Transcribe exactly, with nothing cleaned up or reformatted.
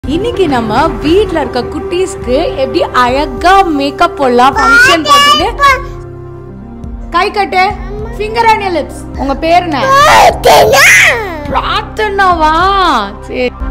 இன்னைக்கு நம்ம வீட்ல இருக்க குட்டீஸ்க்கு எப்படி அழகா மேக்கப் போடலாம் ஃபங்க்ஷன் போட்டுட்டு கை கட்டு ஃபிங்கர் ஆன் யுவர் லிப்ஸ். உங்க பேர் என்ன? பிரார்த்தனாவா? சரி